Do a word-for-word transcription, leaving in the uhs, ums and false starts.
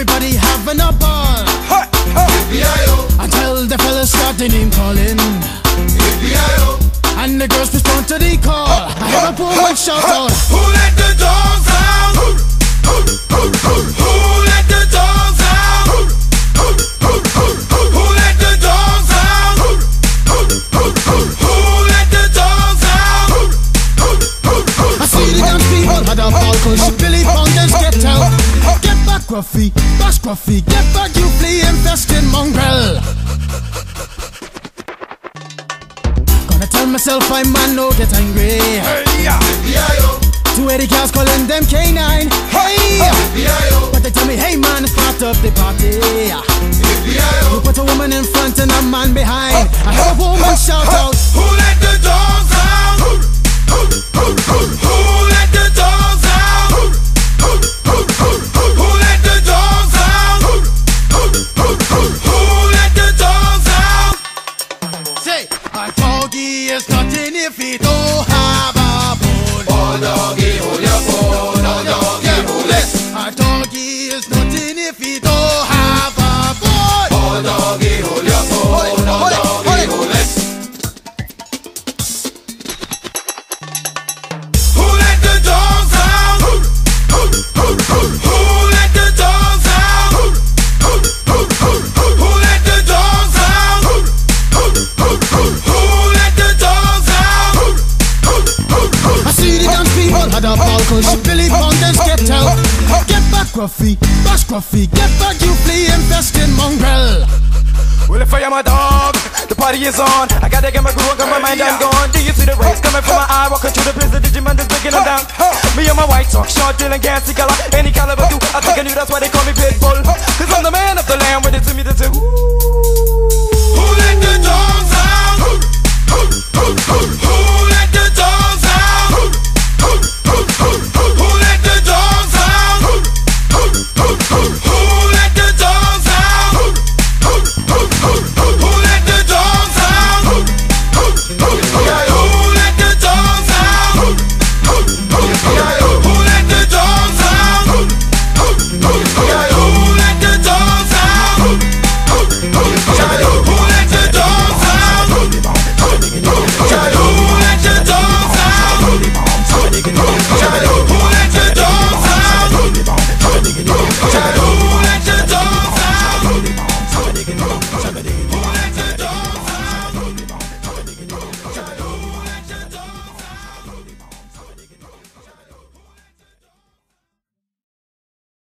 everybody having a ball. Hey, hey. Until the fellas start the name calling. And the girls respond to the call. I hear a poor one shout out, who let the dogs out? Who let the dogs out? Who let the dogs out? Who let the dogs out? I see the dance people had a ball, cause Billy Fountains get out. Get back, Gruffy, bash Gruffy, get back, you flea infested mongrel. Gonna tell myself I man no get angry. Hey, yeah. Two eighty cars calling them K nine. Hey, but they tell me, hey man, start up the party. You put a woman in front and a man behind. I heard a woman shout out, who let the dogs out? Who let the dogs out? Who let the dogs out? Who let the dogs out? say, a doggy is nothing if he don't have a bone. Oh doggy, hold your bone. Oh doggy, hold it. A doggy is nothing if he don't have a bone. Oh doggy, hold your bone. Oh doggy, hold it. Who let the dogs out? Who let the dogs out? Who let the dogs out? Who let the dogs out? I see the dance people had a ball, cause Billy Fountains get out. Get back, Gruffy, bash Gruffy, get back, you flea infested mongrel. Well, if I am a dog, the party is on. I gotta get my groove on, got my mind, I'm gone. Do you see the rays coming from my eye? Walking through the place, the Digimon is breaking them down. Me and my white talk, short, dealing, gassy color, any caliber do. I think I knew that's why they call me Pitbull. Cause I'm the man of the land, when they to me, they say, ooh.